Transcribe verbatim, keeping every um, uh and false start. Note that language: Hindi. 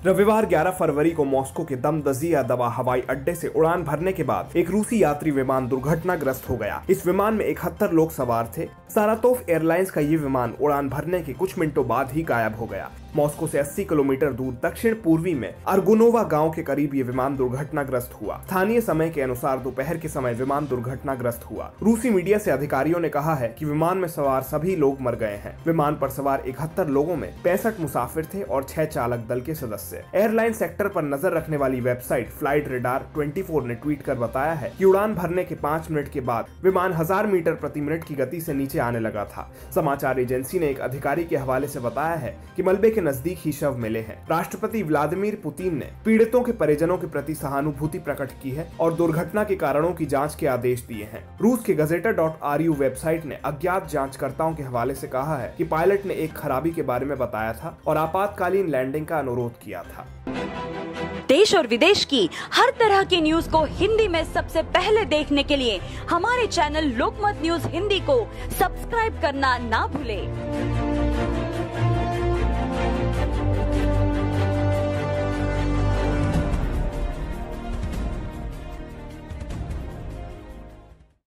रविवार ग्यारह फरवरी को मॉस्को के दमदजिया दवा हवाई अड्डे से उड़ान भरने के बाद एक रूसी यात्री विमान दुर्घटनाग्रस्त हो गया। इस विमान में इकहत्तर लोग सवार थे। सारातोव एयरलाइंस का ये विमान उड़ान भरने के कुछ मिनटों बाद ही गायब हो गया। मॉस्को से अस्सी किलोमीटर दूर दक्षिण पूर्वी में अर्गुनोवा गांव के करीब ये विमान दुर्घटनाग्रस्त हुआ। स्थानीय समय के अनुसार दोपहर के समय विमान दुर्घटनाग्रस्त हुआ। रूसी मीडिया से अधिकारियों ने कहा है कि विमान में सवार सभी लोग मर गए हैं। विमान पर सवार इकहत्तर लोगों में पैंसठ मुसाफिर थे और छह चालक दल के सदस्य। एयरलाइन सेक्टर पर नजर रखने वाली वेबसाइट फ्लाइट रेडार चौबीस ने ट्वीट कर बताया है कि उड़ान भरने के पाँच मिनट के बाद विमान हजार मीटर प्रति मिनट की गति से नीचे आने लगा था। समाचार एजेंसी ने एक अधिकारी के हवाले से बताया है कि मलबे के नजदीक ही शव मिले हैं। राष्ट्रपति व्लादिमीर पुतिन ने पीड़ितों के परिजनों के प्रति सहानुभूति प्रकट की है और दुर्घटना के कारणों की जांच के आदेश दिए हैं। रूस के Gazeta dot R U website ने अज्ञात जांचकर्ताओं के हवाले से कहा है कि पायलट ने एक खराबी के बारे में बताया था और आपातकालीन लैंडिंग का अनुरोध किया था। देश और विदेश की हर तरह की न्यूज को हिंदी में सबसे पहले देखने के लिए हमारे चैनल लोकमत न्यूज हिंदी को सब्सक्राइब करना ना भूलें।